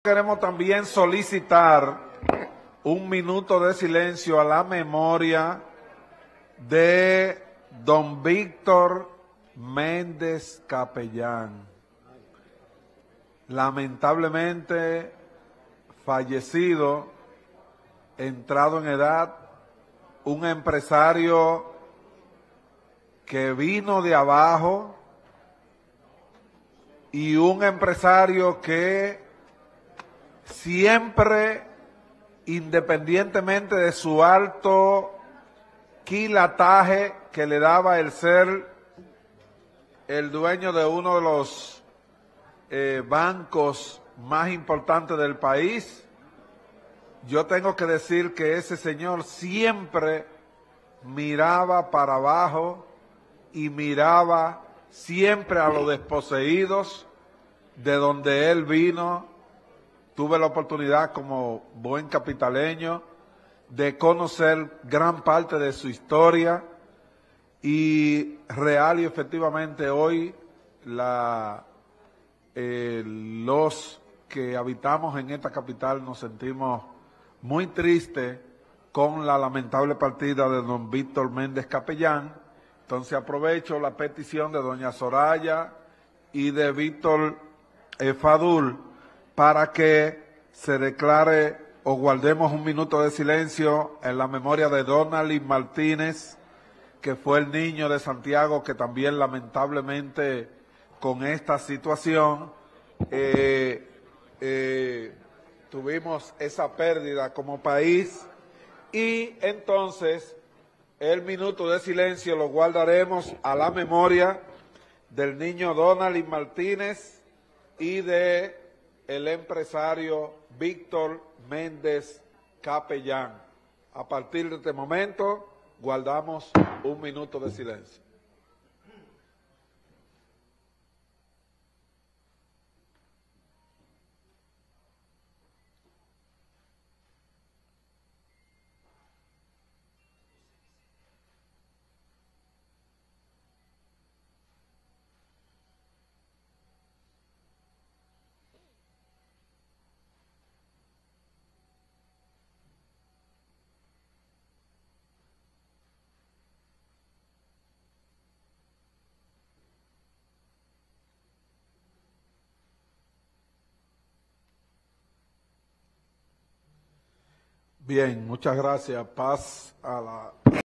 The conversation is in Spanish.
Queremos también solicitar un minuto de silencio a la memoria de don Víctor Méndez Capellán, lamentablemente fallecido, entrado en edad, un empresario que vino de abajo y un empresario que siempre, independientemente de su alto quilataje que le daba el ser el dueño de uno de los bancos más importantes del país, yo tengo que decir que ese señor siempre miraba para abajo y miraba siempre a los desposeídos de donde él vino. Tuve la oportunidad como buen capitaleño de conocer gran parte de su historia y real y efectivamente hoy los que habitamos en esta capital nos sentimos muy tristes con la lamentable partida de don Víctor Méndez Capellán. Entonces aprovecho la petición de doña Soraya y de Víctor Fadul para que se declare o guardemos un minuto de silencio en la memoria de Donalyn Martínez, que fue el niño de Santiago que también lamentablemente con esta situación tuvimos esa pérdida como país. Y entonces el minuto de silencio lo guardaremos a la memoria del niño Donalyn Martínez y de el empresario Víctor Méndez Capellán. A partir de este momento guardamos un minuto de silencio. Bien, muchas gracias. Paz a la